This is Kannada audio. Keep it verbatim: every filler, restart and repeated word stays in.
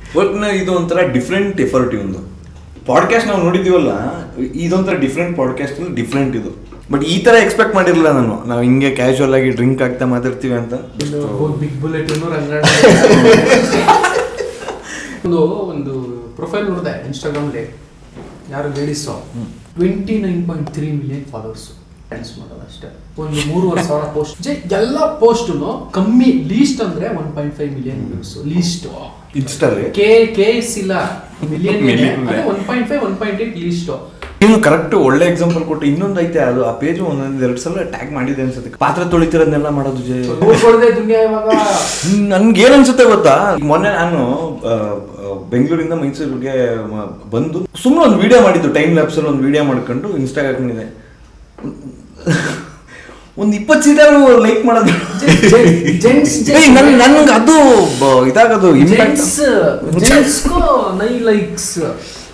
ಬಟ್ ಇದು ಒಂಥರ ಡಿಫ್ರೆಂಟ್ ಎಫರ್ಟ್ ಒಂದು ಪಾಡ್ಕಾಸ್ಟ್ ನಾವು ನೋಡಿದೀವಲ್ಲ, ಇದೊಂಥರ ಡಿಫ್ರೆಂಟ್ ಪಾಡ್ಕಾಸ್ಟ್ ಡಿಫ್ರೆಂಟ್ ಇದು. ಬಟ್ ಈ ತರ ಎಕ್ಸ್ಪೆಕ್ಟ್ ಮಾಡಿರಲಿಲ್ಲ ನಾನು, ನಾವು ಹಿಂಗೆ ಕ್ಯಾಶುವಲ್ ಆಗಿ ಡ್ರಿಂಕ್ ಆಗ್ತಾ ಮಾತಾಡ್ತೀವಿ ಅಂತ. ಬಿಗ್ ಬುಲೆಟ್ ಒಂದು ಒಂದು ಪ್ರೊಫೈಲ್ ನೋಡಿದೆ ಇನ್ಸ್ಟಾಗ್ರಾಮ್ಲಿ, ಯಾರು ladies, twenty nine point three million followers, dance ಮಾಡೋದು ಅಷ್ಟೇ, ಒಂದು ಮೂರುವರೆ ಸಾವಿರ ಪೋಸ್ಟ್, ಎಲ್ಲ ಪೋಸ್ಟು ಕಮ್ಮಿ, ಲೀಸ್ಟ್ ಅಂದ್ರೆ one point five million views least ಇನ್ಸ್ಟಾಲಿ. ಕೆ ಕೆ ಎಸ್ ಇಲ್ಲ million, one point five one point eight least. ಇನ್ನು ಕರೆಕ್ಟ್ ಒಳ್ಳೆ ಎಕ್ಸಾಂಪಲ್ ಕೊಟ್ಟು ಇನ್ನೊಂದು ಐತೆ, ಅದು ಆ ಪೇಜ್ ಒಂದೊಂದು ಎರಡು ಸಲ ಟ್ಯಾಗ್ ಮಾಡಿದೆ ಅನ್ಸುತ್ತೆ. ಪಾತ್ರೆ ತೊಳಿತಿರೋದನ್ನೆಲ್ಲ ಮಾಡೋದು ನನ್ಗೆ ಏನ್ ಅನ್ಸುತ್ತೆ ಗೊತ್ತಾ, ಮೊನ್ನೆ ನಾನು ಬೆಂಗಳೂರಿಂದ ಮೈಸೂರಿಗೆ ಬಂದು ಸುಮ್ಮನೆ ಒಂದು ವಿಡಿಯೋ ಮಾಡಿದ್ದು, ಟೈಮ್ ಲ್ಯಾಪ್ಸ್ ಅಲ್ಲಿ ಒಂದು ವಿಡಿಯೋ ಮಾಡ್ಕೊಂಡು ಇನ್ಸ್ಟಾಗ್ ಹಾಕೊಂಡಿದೆ. ಒಂದು ಇಪ್ಪತ್ತು ಸೀಟಾರು ಲೈಕ್ ಮಾಡೋದು ನನ್ಗೆ ಅದು ಇದಾಗದು ಲೈಕ್ಸ್